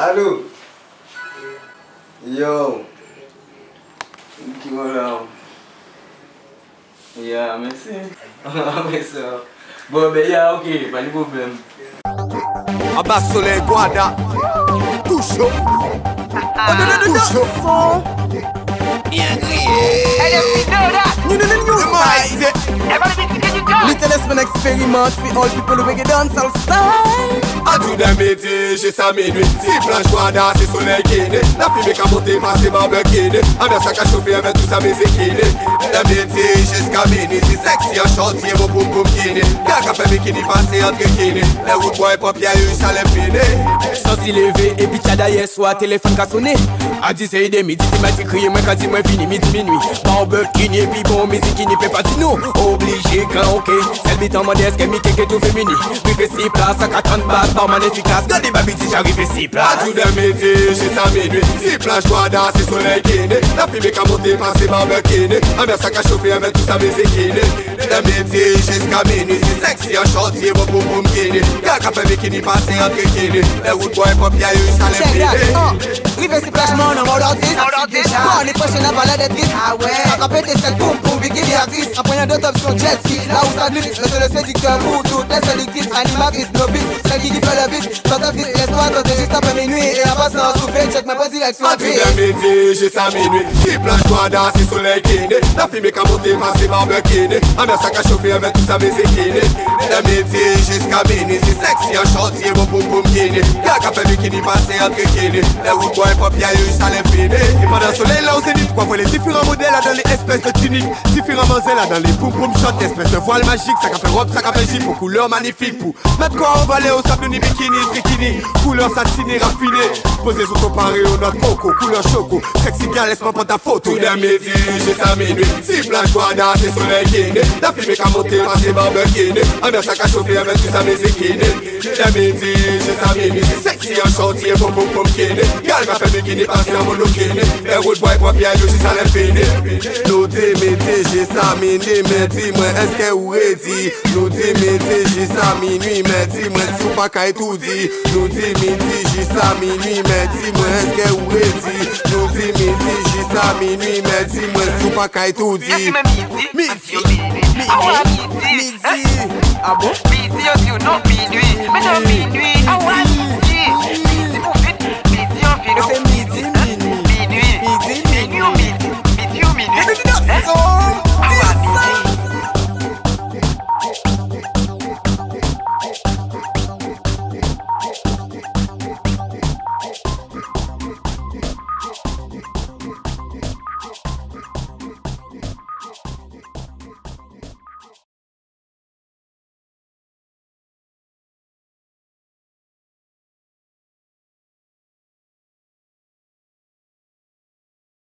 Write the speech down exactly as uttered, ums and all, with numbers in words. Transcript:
Allô? Yo. Qui voilà? Yeah, merci. Merci. Bon, ben, yeah, ok, pas de problème. Abbas Soleil, Guada. Touche. Touche. Bien grillé. You know the new style. Little Espen experiment for all people who make it dance all style. A tout d'un métier, j'ai sa minuit. Si planche Guada, c'est soleil qui est né. La fille m'a monté, passé barbecue. Ambiance à chauffer avec tout ça, mes équilés. D'un métier, jusqu'à minuit. C'est sexy, un chantier, mon boum boum kiné. Quelqu'un fait bikini, passé entre kiné. Les routes bois et papier, ça les fini. Sans s'y lever, et puis t'as d'ailleurs soit téléphone qu'a sonné. A dix et demi, tu m'as crié, moi quasi moi fini, midi minuit. Barbecue, et puis bon, musique qui n'y peut pas dire non. Obligé, quand ok. Celle bite en modeste, qu'elle m'y qu'elle tout féminin. Oui, fait six places, à quatre-vingts bases, par man efficace. Gardez ma bêtise, j'arrive six places. A tout d'un métier, j'ai sa minuit. Six plages, Guada, c'est soleil qui est né. La fille m'a monté, passé barbecue. Ambiance à chauffer avec tout ça, mes équilés. D'un métier, jusqu'à minuit. C'est sexy, un chantier, mon boum boum kiné. Quelqu'un fait bikini, passé entre kiné. Les routes bois et papier, ça les fini. Rive si plages, mon nom, on l'artiste. Bon, les prochaines à balade d'être ah ouais. A pété cette boum boum, bikini artiste. En prenant d'autres options, jet ski. Là où ça glisse, le seul séducteur pour toutes les sélectrices, animatrices, novices, celle qui fait le beat. Tentatrice, laisse-toi tenter juste après minuit. Et la passe en souffle, check ma bonne direction. A tout d'un métier, j'ai sa minuit. Si planche Guada, c'est soleil qui est né. La fille m'a monté, passé barbecue. Ambiance à chauffer avec tout ça, mes équilés. D'un métier, jusqu'à minuit. C'est sexy, un chantier, mon boum boum kiné. Quelqu'un fait bikini, passé entre kiné. Les routes bois et papier, ça les fini. Et pendant le soleil, là, on s'est dit quoi pour les différents modèles là dans les espèces de tuniques. Différents manzels là dans les boum boum shots. Espèces de voile magique, ça fait robe, ça fait jeep. Pour couleur magnifique. Pour mettre quoi on va aller au sable ni bikini, bikini. Couleur satinée, raffinée. Posez sous comparé au notre coco. Couleur choco. Sexy bien, laisse-moi prendre ta photo. Tout d'un midi, j'ai sa minuit. Si planche Guada, c'est soleil qui est né. La fille m'a monté, passé barbecue. Ambiance à chauffer avec tout ça, mes équilés. D'un midi, j'ai sa minuit. C'est sexy, un chantier, boum boum boum kiné. Gal m'a fait bikini, passé en monokini. Les routes bois et papier, je suis ça les fini. Nous t'es métier, j'ai sa minuit. Mais dis-moi, est-ce que vous ready? Nous t'es métier, j'ai sa minuit. Mais dis-moi, si vous pas qu'à tout dit. Nous t'es métier, j'ai sa minuit. Mais dis-moi, est-ce que vous ready? Nous t'es métier, j'ai sa minuit. Mais dis-moi, si vous pas qu'à tout dit. Midi, midi, midi. Ah bon? Midi, you know, minuit. Mais non, minuit.